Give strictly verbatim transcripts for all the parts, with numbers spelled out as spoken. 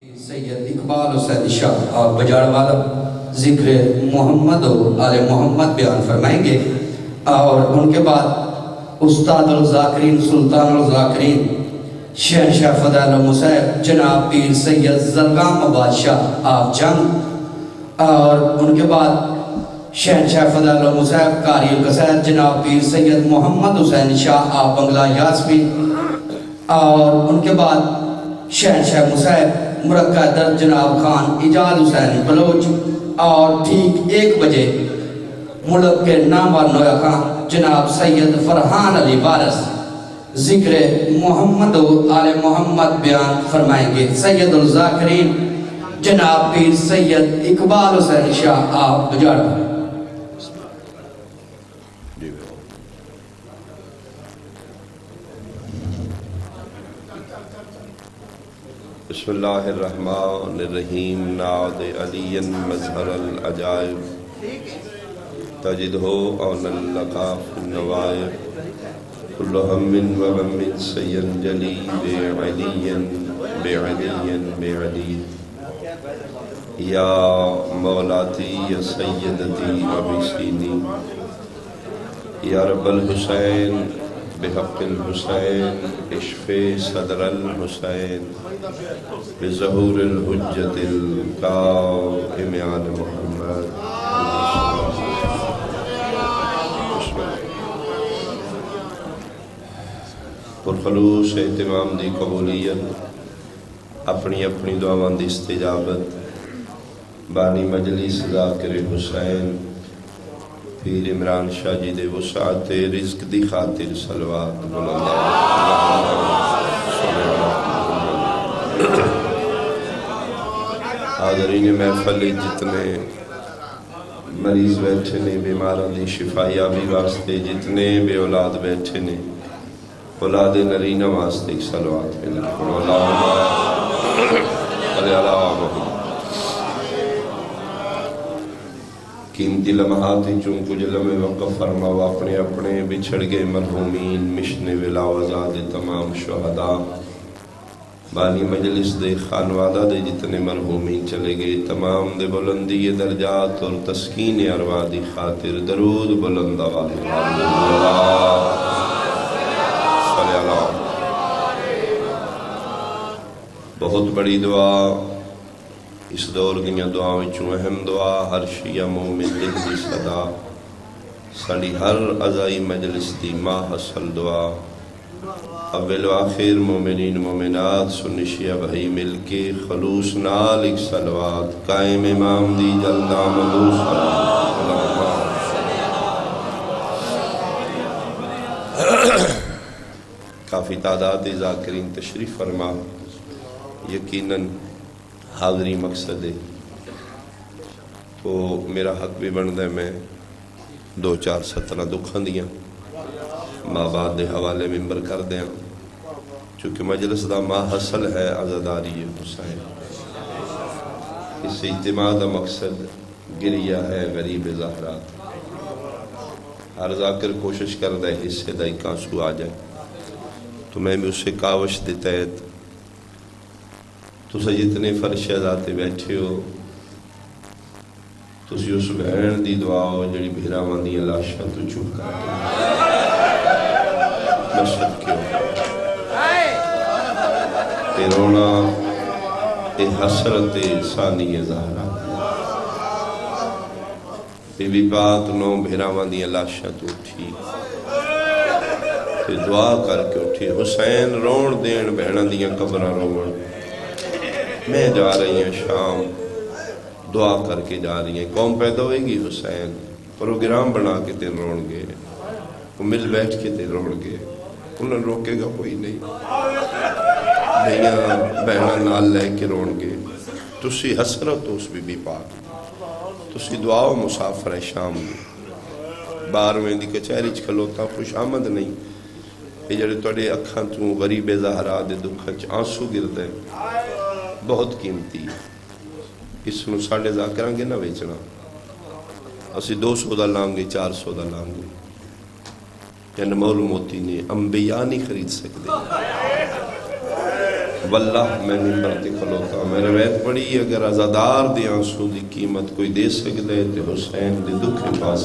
سید اقبال حسین شاہ اور بجاڑ والا ذکر محمد و آل محمد بیان فرمائیں گے، اور ان کے بعد استاد الذاکرین سلطان الذاکرین شہنشاہ فضائل المصیب جناب پیر سید زرگام بادشاہ آپ جنگ، اور ان کے بعد شہنشاہ فضائل المصیب قاری القصائد جناب پیر سید محمد حسین شاہ آپ بنگلہ یاسمی، اور ان کے بعد شہنشاہ مصیب مرکہ در جناب خان اجاد حسین بلوچ، اور ٹھیک ایک بجے ملک کے نامور نویا خان جناب سید فرحان علی وارث ذکر محمد و آل محمد بیان فرمائیں گے۔ سید الذاکرین جناب پیر سید اقبال حسین شاہ آپ بجاڑ پر۔ بسم اللہ الرحمن الرحیم ناد علی مظہر العجائب تجدہو اون اللقاف النوائب کل ہم و غم سین جلی بے علی بے علی بے علی یا مولاتی یا سیدتی ابسینی یا رب الحسین بحق الحسین اشف صدر الحسین بظہور الحجت القائم آل محمد۔ پرخلوص اہتمام دی قبولیت، اپنی اپنی دعوان دی استجابت، بانی مجلس ذاکر حسین پیر عمران شاہ جی دے وسعت رزق دی خاطر صلوات بلند حاضرین محفل جتنے مریض بیٹھے نے، بیماران دی شفایابی واسطے جتنے بے اولاد بیٹھے نے، اولاد نرینہ واسطے صلوات بلند علی محمد۔ قیمتی لمحات چون کچھ لمحے وقف فرماو اپنے اپنے بچھڑ گئے مرحومین مشن ولا وزاد تمام شہداء، بانی مجلس دے خانوادہ دے جتنے مرحومین چلے گئے تمام دے بلندی درجات اور تسکین ارواح دی خاطر درود بلند آواز صلی اللہ۔ بہت بڑی دعا اس دور دنیا دعا وچوں اہم دعا، ہر شیعہ مومن دل دی صدا، ساڑی ہر عزائی مجلس دی ماں حسل دعا، اول و آخر مومنین مومنات سنی شیعہ بھائی مل کے خلوص نال ایک صلوات، قائم امام دی جلدہ مدوس کافی تعداد ذاکرین تشریف فرما، یقیناً حاضری مقصد ہے تو میرا حق بھی بندہ ہے میں دو چار سترہ دکھاں دیا ماں بعد دے حوالے ممبر کر دیا، چونکہ مجلس دا ماں حسل ہے عزاداری حسین، اس اجتماع دا مقصد گریہ ہے غریب زہرات، ہر ذاکر کوشش کر دے حصے دا ایک آنسو آ جائے، تو میں بھی اسے کاوش دیتا ہے تو سے جتنے فرشہ ذاتے بیٹھے ہو تو سی اس بہن دی دعا ہو جڑی بھیراوان دی لاشاں تو چوپ کر کے مشہد کیوں تے رونا تے حسرت ثانی زہرا بی بی پاک نو بھیراوان دی لاشاں تو اٹھی تے دعا کر کے اٹھی، حسین رون دین بہنہ دیاں قبرہ رون، میں جا رہی ہیں شام دعا کر کے جا رہی ہیں، قوم پیدا ہوئے گی حسین پروگرام بنا کے تین روڑ گے، وہ مل بیٹھ کے تین روڑ گے، انہیں روکے گا کوئی نہیں، بھائیاں بہنہ نال لے کے روڑ گے، تسی حسرت اس بی بی پاک، تسی دعا و مسافر شام دی بارویں دی کچہری چکھلوتا خوش آمد نہیں، یہ جڑے توڑے اکھاں تو غریب زہرا دے دکھاں چ آنسو گر دے بہت قیمتی ہے، اس نو ساڑھے ذاکران گے نہ ویچنا، اسی دو سو دا لانگے چار سو دا لانگے، یعنی مول موتی نے انبیاء نہیں خرید سکتے، واللہ میں ممبر تے کھلوتا میں روایت پڑھی اگر عزادار دی آنسو دی قیمت کوئی دے سکدے تے حسین دی دکھ پاس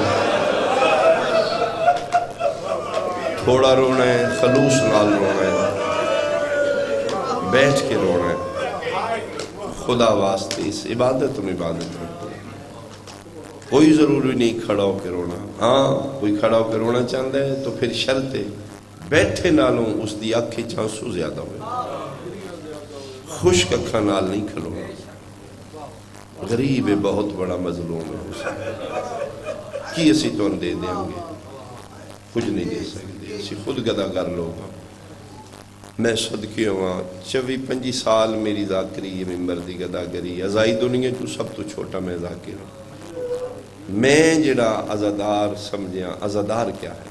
تھوڑا رونا ہے خلوص نال رونا ہے بیٹھ کے رونا ہے خدا واسطے اس عبادت میں عبادت رکھتے کوئی ضروری نہیں کھڑا ہو کے رونا ہاں کوئی کھڑا ہو کے رونا چاہتا ہے تو پھر شرط ہے بیٹھے نالوں اس دی اکھی چانسو زیادہ ہوئے خشک اکھا نال نہیں کھلونا غریب ہے بہت بڑا مظلوم ہے حسین کی اسی تو دے دیں گے کچھ نہیں دے سکتے اسی خود گدا کر لوگا میں صدقی ہوا چوی پنجی سال میری ذاکری یہ ممبر دی گدا کری ازائی دنیا تو سب تو چھوٹا میں ذاکر ہوں میں جڑا ازادار سمجھیاں ازادار کیا ہے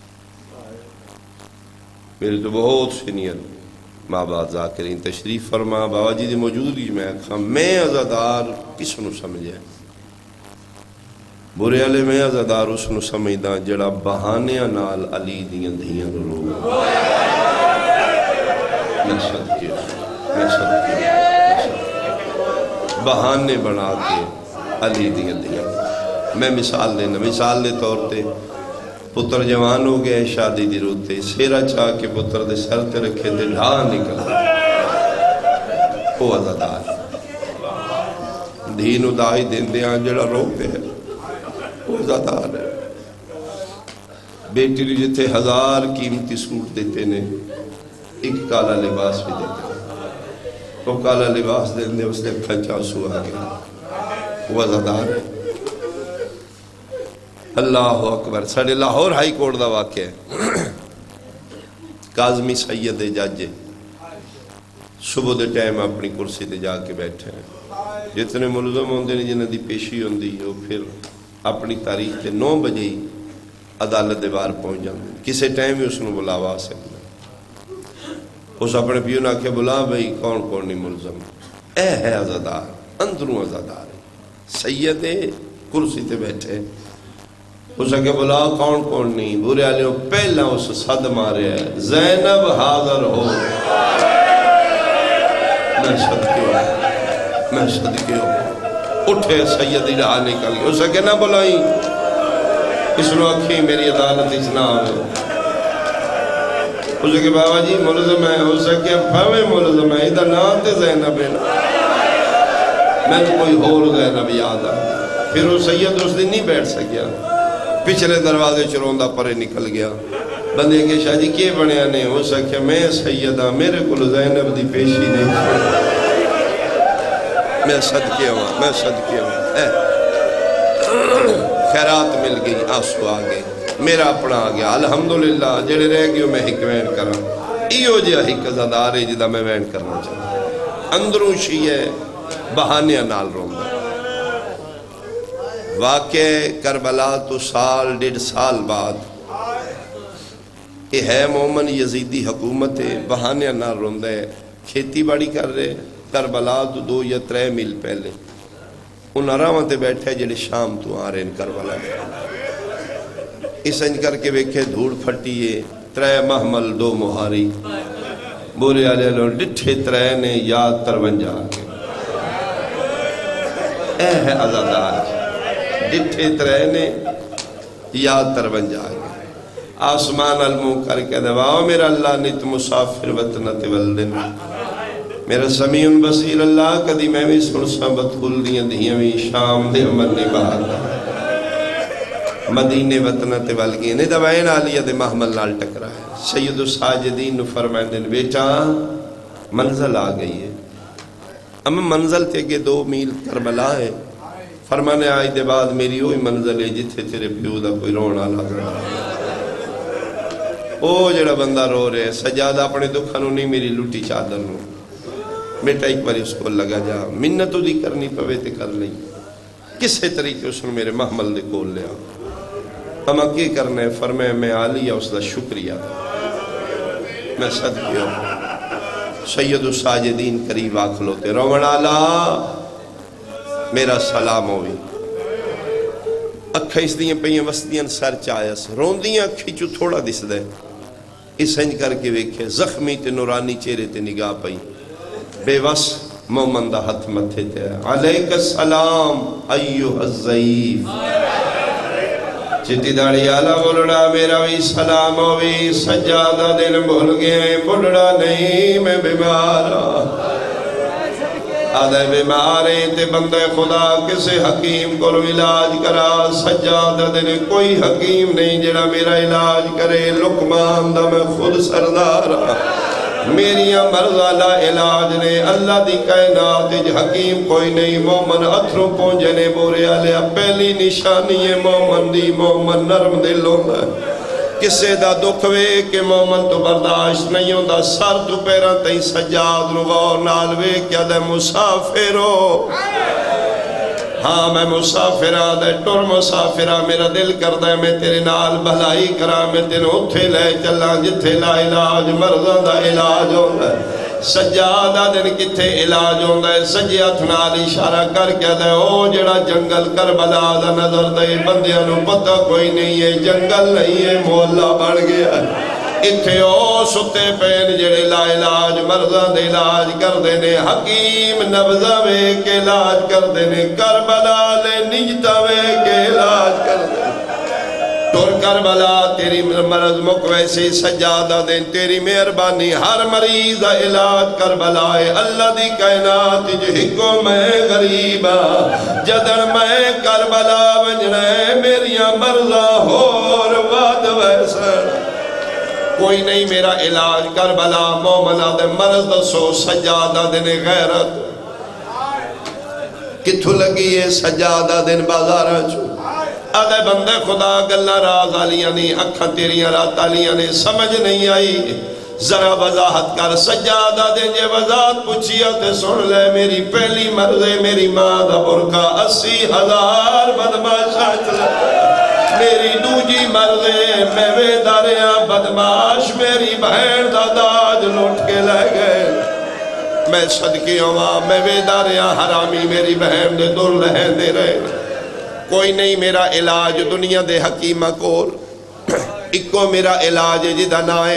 میرے تو بہت سینئر ماں باپ ذاکرین تشریف فرما بابا جی دی موجودگی میں آکھا میں ازادار کس نو سمجھے برے والے میں ازادار اس نو سمجھدا جڑا بہانیاں نال علی دیاں دھیاں نو روگ میں صدقے میں صدقے بہانے بنا کے علی دیاں دھیاں میں مثال دینا مثال دے طور تے پتر جوان ہو گئے شادی دی روتے سیرہ چاہ کے پتر دے سر تے رکھے دے ڈھا نکل وہ عزادار دین ادائی دین دیاں جڑا روک دے وہ عزادار ہے بیٹی لی جتے ہزار قیمتی سوٹ دیتے نے ایک کالا لباس بھی دیتے وہ کالا لباس دین دے اس نے کھنچا سو آگیا وہ عزادار ہے اللہ اکبر ساڑھے لاہور ہائی کورٹ دا واقع ہے کاظمی سید جج صبح دے ٹائم اپنی کرسی تے جا کے بیٹھے ہیں جتنے ملزم ہوندے نے جنہاں دی پیشی ہوندی وہ پھر اپنی تاریخ تے نو بجے ہی عدالت دے باہر پہنچ جاندے کسے ٹائم ہی اس نو بلاوا سکتا اس اپنے پیو نہ کہ بلا بھئی کون کون نہیں ملزم اے ہے عزادار اندروں عزادار ہے سید کرسی تے بیٹھے اس کے بلا کون کون نہیں برے آلیوں پہلا اس صد مارے ہے زینب حاضر ہو میں صدقے ہوں میں صدقے ہوں اٹھے سیدی رہا نکل گئے اس کے نہ بلائیں اس نو اکھی میری عدالت اجنا آئے اس کے بابا جی ملزم ہے اس کے بھوے ملزم ہے ادھا نام تے زینب ہے میں کوئی ہور زینب یاد آئے پھر وہ سید اس دن نہیں بیٹھ سکیا پچھلے دروازے چروندہ پرے نکل گیا بندے کے شاہ جی کیے بنیا نہیں ہو سکیا میں سیدہ میرے کل زینب دی پیشی نہیں میں صدقے ہوا میں صدقے ہوا خیرات مل گئی آنسو آگئے میرا اپنا آگیا الحمدللہ جڑے رہ گئے میں حکمین کرا ایو جا حق زدارے جدہ میں وین کرنا چاہتا اندروں شیئے بہانیاں نال روندہ واقع کربلا تو سال ڈیڑھ سال بعد یہ ہے مومن یزیدی حکومت بہانے نہ روندہ ہے کھیتی باڑی کر رہے کربلا تو دو یا ترے میل پہلے ان آرامہ تے بیٹھے جڑے شام تو آ رہے ہیں کربلا اس انج کر کے بیکھے دھوڑ پھٹیے ترے محمل دو مہاری بورے آلے لوگ ڈٹھے ترے نے یاد ترونجا آگے اے ہے عزادار ڈٹھے ترے نے یاد ترونجا آگے آسمان علموں کر کے دواؤ میرا اللہ نیت مسافر وطنت والدن میرا سمیع بصیر اللہ کدی میں بھی سنسا بدخل دیا دیا بھی شام دے منی باہر مدینہ وطنت والگین نے دوائن آلیہ دے محمل نال ٹکرا ہے سید الساجدین فرمائن دن بیٹا منزل آ گئی ہے اما منزل تے کہ دو میل کربلا ہے فرمانے آئی دے بعد میری ہوئی منزل ہے جتھے تیرے پیو دا کوئی رونا لگا او جڑا بندہ رو رہے سجادہ اپنے دکھانوں نہیں میری لوٹی چادر نو بیٹا ایک باری اس کو لگا جا منتو دی کرنی پوے تے کر لیں کسے طریقے اس نے میرے محمل دے کول لیا اما کی کرنے فرمائے میں آلیہ اس دا شکریہ میں صدقی ہوں سید الساجدین قریب آکھلوتے رومن آلہ میرا سلام ہوئی اکھا اس دیئے پہیے وسطیاں سر چاہیس رون دیئے اکھی چو تھوڑا دس دے اس انج کر کے ویکھے زخمی تے نورانی چہرے تے نگاہ پئی بے وس مومن دا ہاتھ متھے تے علیک السلام ایوہ الضعیف چٹی داڑی آلہ بولڑا میرا بھی سلام ہوئی سجادہ دن بھول گئے بولڑا نہیں میں بیمارا آدھے بیماریں تے بندے خدا کسے حکیم کو علاج کرا سجادہ دن کوئی حکیم نہیں جڑا میرا علاج کرے لقمان دا میں خود سردارا میریاں مرضہ لا علاج نے اللہ دی کائنات اج حکیم کوئی نہیں مومن اتھروں پونجنے بورے آلیا پہلی نشانی ہے مومن دی مومن نرم دل ہوندہ ہے کسے دا دکھوے کہ مومن تو برداشت نہیں ہوندہ سر تو پیران تئی سجاد نو غور نالوے کیا دے مسافر ہو ہاں میں مسافرہ دے ٹور مسافرہ میرا دل کردہ ہے میں تیرے نال بھلائی کرا میں تیرے اتھے لے چلا جتھے لا علاج مرضہ دا علاج ہوندہ ہے سجادہ دن کتھے علاج ہوندہ ہے سجیت نال اشارہ کر کے دے او جڑا جنگل کربلا دا نظر دے بندیاں نو پتہ کوئی نہیں ہے جنگل نہیں ہے مولا بڑھ گیا ہے اتھے او ستے پین جڑے لا علاج مرضہ دے علاج کر دینے حکیم نبضہ وے کے علاج کر دینے کربلا لے نجتہ وے کے علاج کر دینے ٹور کربلا تیری مرض مکویسی سجادہ دیں تیری مہربانی ہر مریض علاج کربلا ہے اللہ دی کائنات جہکو میں غریبا جدن میں کربلا ونجنے میریاں مرضہ ہور واد ویسر کوئی نہیں میرا علاج کربلا مومنہ دے مرض دسو سجادہ دن غیرت کتھو لگی ہے سجادہ دن بازارہ چھو آدھے بندے خدا گلہ راز آلیاں نہیں اکھاں تیریاں رات آلیاں نہیں سمجھ نہیں آئی ذرا وضاحت کر سجادہ دن جے وضاحت پوچھیا تے سن لے میری پہلی مرضے میری ماں دا برکا اسی ہزار بدماشا چلے میری دوجی مرضے میں وے داریاں بدماش میری بہن دا داج لوٹ کے لے گئے میں صدقی ہوا میں وے داریاں حرامی میری بہن دے دور لہن دے رہے کوئی نہیں میرا علاج دنیا دے حکیمہ کول اکو میرا علاج جدہ نائے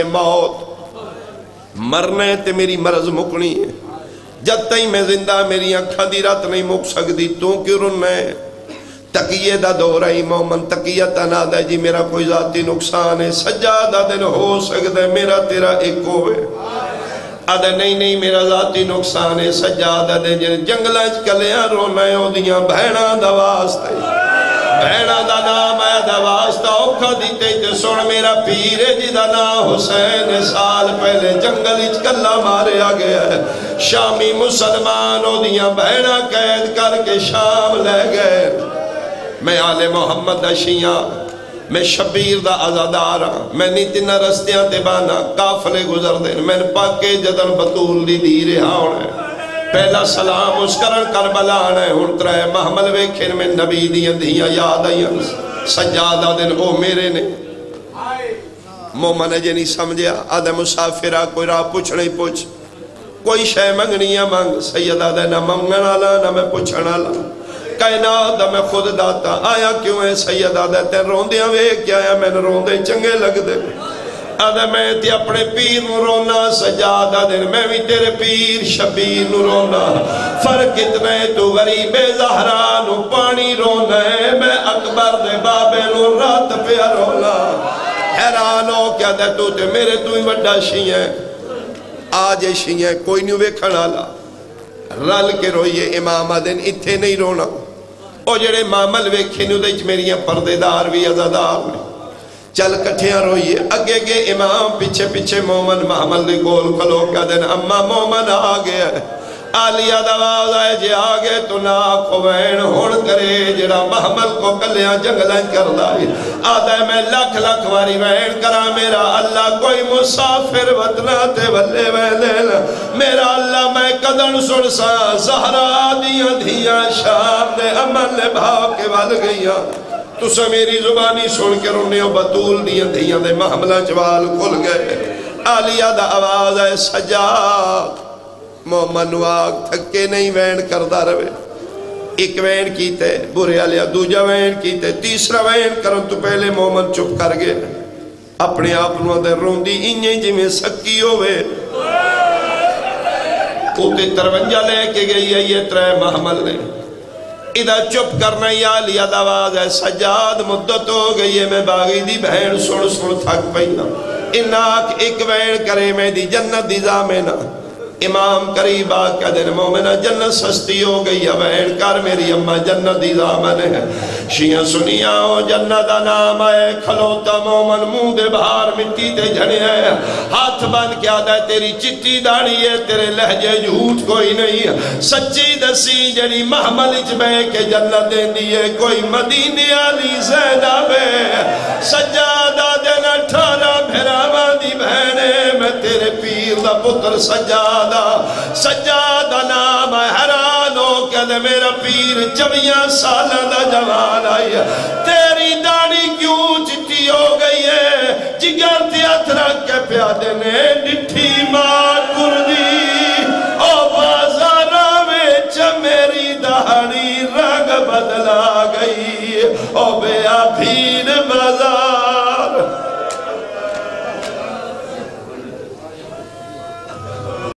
موت مرنے تے میری مرض مکنی ہے جد تئی میں زندہ میری اکھا دی رات نہیں مک سکتی تو کیوں رننے تقیہ دا دورہی مومن تقیہ تنا دے جی میرا کوئی ذاتی نقصان ہے سجادہ دن ہو سکتا ہے میرا تیرا ایک ہوئے آدھے نہیں نہیں میرا ذاتی نقصان ہے سجادہ دے جن جنگلہ کلیاں رونے ہو دیاں بہنہ دواستے بہنہ دا نام ہے دواستا اوکھا دیتے تے سن میرا پیرے جدہ نا حسین سال پہلے جنگل کلہ مارے آگیا ہے شامی مسلمان ہو دیاں بہنہ قید کر کے شام لے گئے میں آل محمد اشیاں میں شبیر دا ازادارا میں نیتنہ رستیاں تے بانا کافلے گزر دیں میں پاکے جدن بطول دی دیرے آنے پہلا سلام اس کرن کربلا آنے ہن ترے محمل ویکھن میں نبی دی اندھیاں یاد آئیاں سجادہ دن او میرے نے مومن جے نہیں سمجھیا آدھے مسافرہ کوئی راہ پوچھ نہیں پوچھ کوئی شے منگنیاں منگ سیدہ دے نہ منگن آلا نہ میں پوچھن آلا کائنات میں خود داتا آیا کیوں ہے سیدہ دیتے روندیاں وے کیا ہے میں نے روندے چنگے لگ دے آدھے میں تی اپنے پیر نو رونا سجادہ دن میں بھی تیرے پیر شبیر نو رونا فرق اتنے تو غریب زہرا نو پانی رونا ہے میں اکبر دے بابے نو رات پہ رونا حیران ہو کیا دے تو تے میرے تو ہی وڈا شیئیں آج شیئیں کوئی نہیں وے کھڑالا رل کے روئیے امام دن اتھے نہیں رونا او جڑے مامل ویکھے نو دیچ میریاں پردے دار بھی ازادار میں چل کٹھیاں روئیے اگے گے امام پیچھے پیچھے مومن محمل دے گول کھلو کا دن اما مومن آگے ہے آلیہ دواز آئے جے آگے تو نا خوین ہون کرے جڑا محمل کو کلیاں جنگلیں کر دائی آدھے میں لکھ لکھ واری وین کرا میرا اللہ کوئی مسافر وطنہ تے بلے ویلینا میرا اللہ میں قدن سن سا زہرا دیاں دھیاں شام دے عمل بھاو کے ول گئیاں تو سے میری زبانی سن کے رونے و بطول دیاں دھیاں دے محملہ جوال کھل گئے آلیہ دا آواز ہے سجاد مومن واگ تھکے نہیں وین کردہ روے ایک وین کیتے برے آلیا دوجہ وین کیتے تیسرا وین کرن تو پہلے مومن چپ کر گئے اپنے آپ نو دے روندی انجے جی میں سکی ہوئے اوتے ترونجہ لے کے گئی ہے یہ ترے محمل نے ادھا چپ کرنا یا لیا دواز ہے سجاد مدت ہو گئی ہے میں باغی دی بہن سڑ سڑ تھک پہنا اناک ایک بہن کرے میں دی جنت دی زامنہ امام قریب آقا دن مومنہ جنت سستی ہو گئی ہے بہن کر میری اممہ جنت دی زامن ہے شیعہ سنیا ہو جنت نام آئے کھلوتا مومن موں دے بہار مٹی تے جھڑے ہیں ہاتھ بند کیا دے تیری چٹی داڑی ہے تیرے لہجے جھوٹ کوئی نہیں ہے سچی دسی جنی محمل اچ بے کے جنت دیں دیئے کوئی مدینے علی زینب سجادہ دن اٹھارہ بھراوہ دی بہنے میں تیرے پیر دا پتر سجادہ سجادہ نام حیران ہو کہ دے میرا پیر چویاں سالہ دا جوان آئی ہے تیری داڑی کیوں چٹی ہو گئی ہے جگر تیات رکھ کے پیادے نے ڈٹھی ماں کردی او بازارہ میں چا میری داڑی رنگ بدلا گئی او بے آبھی